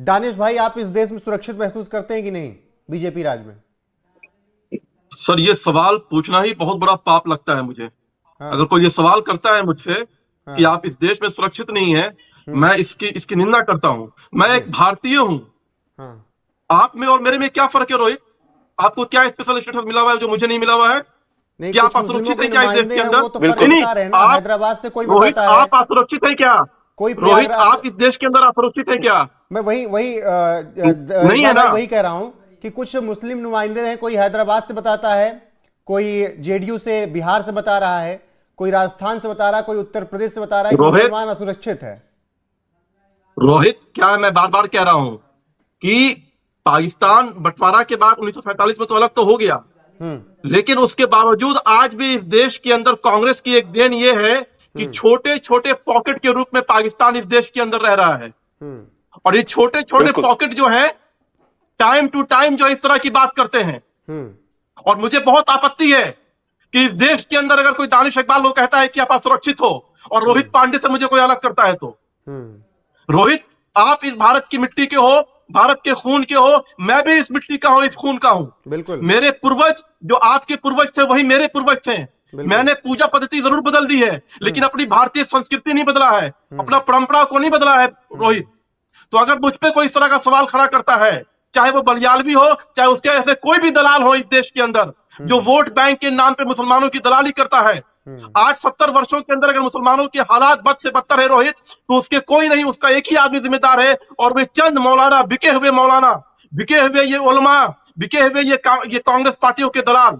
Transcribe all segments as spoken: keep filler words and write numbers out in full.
दानिश भाई, आप इस देश में सुरक्षित महसूस करते हैं कि नहीं बीजेपी राज में? सर, ये सवाल पूछना ही बहुत बड़ा पाप लगता है मुझे। हाँ। अगर कोई ये सवाल करता है मुझसे हाँ। कि आप इस देश में सुरक्षित नहीं है, मैं इसकी इसकी निंदा करता हूं। मैं एक भारतीय हूं। हाँ। आप में और मेरे में क्या फर्क है रोहित? आपको क्या स्पेशल स्टेटस मिला हुआ है जो मुझे नहीं मिला हुआ है? नहीं, क्या आप असुरक्षित है क्या इस देश के अंदर? तो नहीं, हैदराबाद से कोई बताता है आप असुरक्षित है क्या? कोई रोहित, आप इस देश के अंदर असुरक्षित है क्या? मैं वही वही नहीं है ना, वही कह रहा हूं कि कुछ मुस्लिम नुमाइंदे हैं, कोई हैदराबाद से बताता है, कोई जेडीयू से बिहार से बता रहा है, कोई राजस्थान से बता रहा है, कोई उत्तर प्रदेश से बता रहा है कि मुसलमान असुरक्षित है। रोहित, क्या मैं बार बार कह रहा हूं कि पाकिस्तान बंटवारा के बाद उन्नीस सौ सैंतालीस में तो अलग तो हो गया, लेकिन उसके बावजूद आज भी इस देश के अंदर कांग्रेस की एक देन ये है कि छोटे छोटे पॉकेट के रूप में पाकिस्तान इस देश के अंदर रह रहा है। और ये छोटे छोटे पॉकेट जो है टाइम टू टाइम जो इस तरह की बात करते हैं। और मुझे बहुत आपत्ति है कि इस देश के अंदर अगर कोई दानिश इकबाल लोग कहता है कि आप असुरक्षित हो और रोहित पांडे से मुझे कोई अलग करता है तो रोहित, आप इस भारत की मिट्टी के हो, भारत के खून के हो, मैं भी इस मिट्टी का हूं, इस खून का हूं। बिल्कुल। मेरे पूर्वज जो आपके पूर्वज थे वही मेरे पूर्वज थे। मैंने पूजा पद्धति जरूर बदल दी है, लेकिन अपनी भारतीय संस्कृति नहीं बदला है, अपना परंपरा को नहीं बदला है रोहित। तो अगर मुझ पे कोई इस तरह का सवाल खड़ा करता है, चाहे वो बलियालवी हो, चाहे उसके ऐसे कोई भी दलाल हो इस देश के अंदर जो वोट बैंक के नाम पे मुसलमानों की दलाली करता है, आज सत्तर वर्षों के अंदर अगर मुसलमानों के हालात बद से बदतर है रोहित, तो उसके कोई नहीं, उसका एक ही आदमी जिम्मेदार है, और वे चंद मौलाना, बिके हुए मौलाना, बिके हुए ये उलमा, बिके हुए ये ये कांग्रेस पार्टियों के दलाल।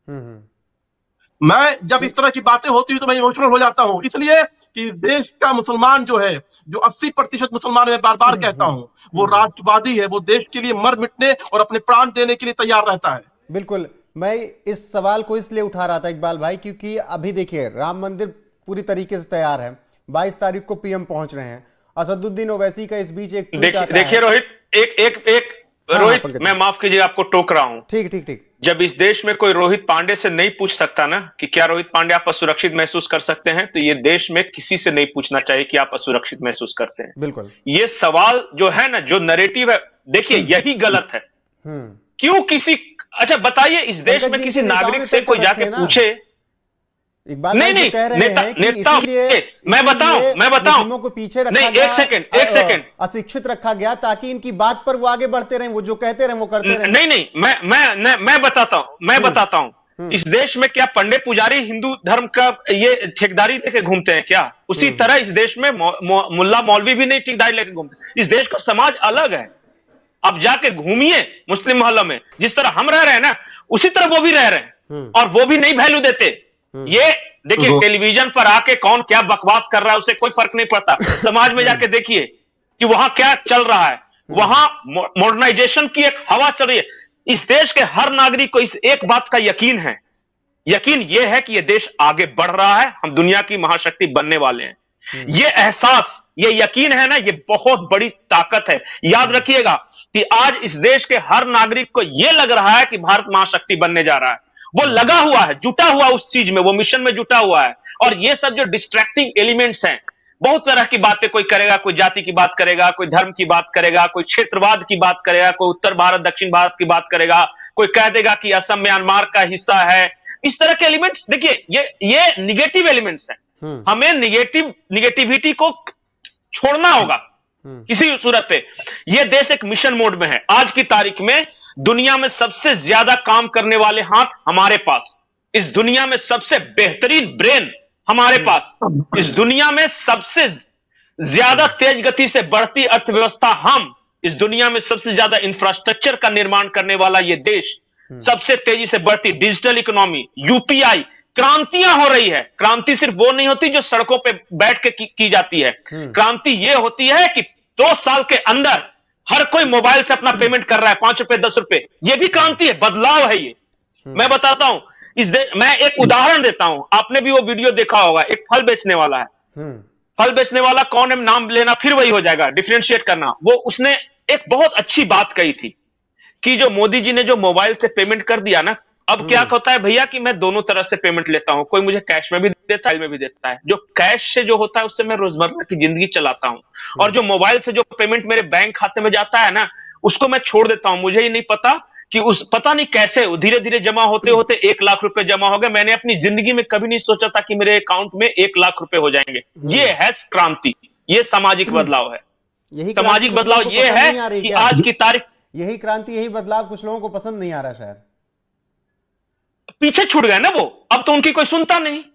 मैं जब इस तरह की बातें होती है तो मैं इमोशनल हो जाता हूं, इसलिए कि देश का मुसलमान जो है, जो अस्सी प्रतिशत मुसलमान मैं बार बार कहता हूं, वो राष्ट्रवादी है, वो देश के लिए मर मिटने और अपने प्राण देने के लिए तैयार रहता है। बिल्कुल, मैं इस सवाल को इसलिए उठा रहा था इकबाल भाई, क्योंकि अभी देखिए राम मंदिर पूरी तरीके से तैयार है, बाईस तारीख को पीएम पहुंच रहे हैं, असदुद्दीन ओवैसी का इस बीच एक देखिए रोहित, एक एक एक रोहित, मैं माफ कीजिए आपको टोक रहा हूं। ठीक ठीक ठीक। जब इस देश में कोई रोहित पांडे से नहीं पूछ सकता ना कि क्या रोहित पांडे आप असुरक्षित महसूस कर सकते हैं, तो ये देश में किसी से नहीं पूछना चाहिए कि आप असुरक्षित महसूस करते हैं। बिल्कुल। ये सवाल जो है ना, जो नैरेटिव है, देखिए यही गलत है। क्यों किसी, अच्छा बताइए, इस देश में किसी नागरिक से कोई जाके पूछे? नहीं नहीं, नेता नेता मैं बताऊं मैं बताऊं को पीछे रखा नहीं, एक सेकंड एक सेकंड अशिक्षित रखा गया ताकि इनकी बात पर वो आगे बढ़ते रहे, वो जो कहते रहे वो करते रहे। नहीं नहीं, मैं मैं मैं बताता हूं मैं बताता हूं इस देश में क्या पंडित पुजारी हिंदू धर्म का ये ठेकेदारी लेके घूमते हैं क्या? उसी तरह इस देश में मुल्ला मौलवी भी नहीं ठेकेदारी लेके घूमते। इस देश का समाज अलग है। अब जाके घूमिए मुस्लिम मोहल्लों में, जिस तरह हम रह रहे हैं ना, उसी तरह वो भी रह रहे हैं, और वो भी नहीं वैल्यू देते। ये देखिए, टेलीविजन पर आके कौन क्या बकवास कर रहा है उससे कोई फर्क नहीं पड़ता। समाज में जाके देखिए कि वहां क्या चल रहा है। वहां मॉडर्नाइजेशन की एक हवा चल रही है। इस देश के हर नागरिक को इस एक बात का यकीन है, यकीन यह है कि यह देश आगे बढ़ रहा है, हम दुनिया की महाशक्ति बनने वाले हैं। ये एहसास, ये यकीन है ना, ये बहुत बड़ी ताकत है। याद रखिएगा कि आज इस देश के हर नागरिक को यह लग रहा है कि भारत महाशक्ति बनने जा रहा है। वो लगा हुआ है, जुटा हुआ उस चीज में, वो मिशन में जुटा हुआ है। और ये सब जो डिस्ट्रैक्टिंग एलिमेंट्स हैं, बहुत तरह की बातें कोई करेगा, कोई जाति की बात करेगा, कोई धर्म की बात करेगा, कोई क्षेत्रवाद की बात करेगा, कोई उत्तर भारत दक्षिण भारत की बात करेगा, कोई कह देगा कि असम म्यांमार का हिस्सा है। इस तरह के एलिमेंट्स, देखिए ये ये निगेटिव एलिमेंट्स हैं। हमें निगेटिव निगेटिविटी को छोड़ना होगा किसी सूरत पे। यह देश एक मिशन मोड में है। आज की तारीख में दुनिया में सबसे ज्यादा काम करने वाले हाथ हमारे पास, इस दुनिया में सबसे बेहतरीन ब्रेन हमारे पास, इस दुनिया में सबसे ज्यादा तेज गति से बढ़ती अर्थव्यवस्था हम, इस दुनिया में सबसे ज्यादा इंफ्रास्ट्रक्चर का निर्माण करने वाला यह देश, सबसे तेजी से बढ़ती डिजिटल इकोनॉमी, यूपीआई, क्रांतियां हो रही है। क्रांति सिर्फ वो नहीं होती जो सड़कों पे बैठ के की, की जाती है। क्रांति ये होती है कि दो साल के अंदर हर कोई मोबाइल से अपना पेमेंट कर रहा है, पांच रुपए दस रुपए। ये भी क्रांति है, बदलाव है ये। मैं बताता हूं, इस दे, मैं एक उदाहरण देता हूं, आपने भी वो वीडियो देखा होगा। एक फल बेचने वाला है, फल बेचने वाला कौन है, नाम लेना फिर वही हो जाएगा, डिफरेंशिएट करना। वो उसने एक बहुत अच्छी बात कही थी कि जो मोदी जी ने जो मोबाइल से पेमेंट कर दिया ना, अब क्या होता है भैया कि मैं दोनों तरह से पेमेंट लेता हूं, कोई मुझे कैश में भी देता है, में भी देता है। जो कैश से जो होता है उससे मैं रोजमर्रा की जिंदगी चलाता हूं, और जो मोबाइल से जो पेमेंट मेरे बैंक खाते में जाता है ना, उसको मैं छोड़ देता हूं। मुझे ही नहीं पता कि उस पता नहीं कैसे धीरे धीरे जमा होते होते एक लाख रुपए जमा हो गए। मैंने अपनी जिंदगी में कभी नहीं सोचा था कि मेरे अकाउंट में एक लाख रुपए हो जाएंगे। ये है क्रांति, ये सामाजिक बदलाव है। यही सामाजिक बदलाव ये है कि आज की तारीख, यही क्रांति, यही बदलाव कुछ लोगों को पसंद नहीं आ रहा शायद, पीछे छूट गए ना वो, अब तो उनकी कोई सुनता नहीं।